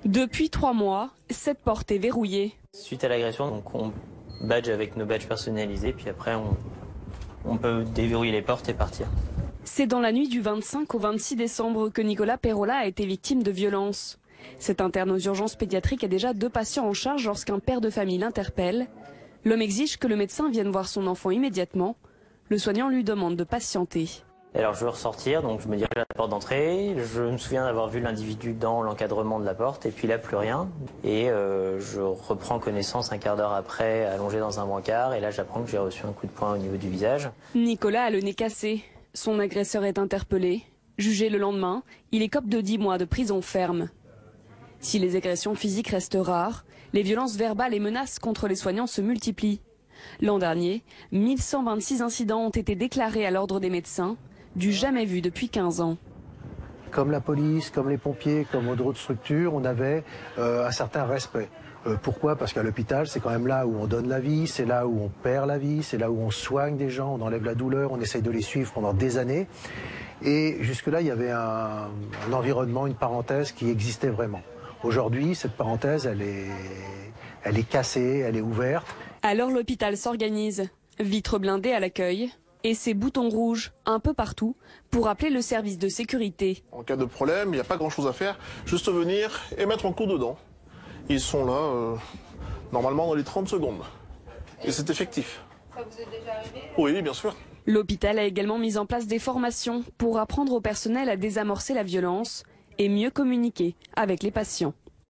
Depuis 3 mois, cette porte est verrouillée. Suite à l'agression, donc on badge avec nos badges personnalisés, puis après on peut déverrouiller les portes et partir. C'est dans la nuit du 25 au 26 décembre que Nicolas Perola a été victime de violences. Cet interne aux urgences pédiatriques a déjà 2 patients en charge lorsqu'un père de famille l'interpelle. L'homme exige que le médecin vienne voir son enfant immédiatement. Le soignant lui demande de patienter. Et alors je veux ressortir, donc je me dirige à la porte d'entrée. Je me souviens d'avoir vu l'individu dans l'encadrement de la porte, et puis là plus rien. Et je reprends connaissance un quart d'heure après, allongé dans un brancard, et là j'apprends que j'ai reçu un coup de poing au niveau du visage. Nicolas a le nez cassé. Son agresseur est interpellé. Jugé le lendemain, il écope de 10 mois de prison ferme. Si les agressions physiques restent rares, les violences verbales et menaces contre les soignants se multiplient. L'an dernier, 1126 incidents ont été déclarés à l'ordre des médecins, du jamais vu depuis 15 ans. Comme la police, comme les pompiers, comme d'autres structures, on avait un certain respect. Pourquoi? Parce qu'à l'hôpital, c'est quand même là où on donne la vie, c'est là où on perd la vie, c'est là où on soigne des gens, on enlève la douleur, on essaye de les suivre pendant des années. Et jusque-là, il y avait un environnement, une parenthèse qui existait vraiment. Aujourd'hui, cette parenthèse, elle est cassée, elle est ouverte. Alors l'hôpital s'organise. Vitres blindées à l'accueil et ces boutons rouges un peu partout pour appeler le service de sécurité. En cas de problème, il n'y a pas grand-chose à faire, juste venir et mettre un coup dedans. Ils sont là, normalement dans les 30 secondes. Et c'est effectif. Ça vous est déjà arrivé? Oui, bien sûr. L'hôpital a également mis en place des formations pour apprendre au personnel à désamorcer la violence et mieux communiquer avec les patients.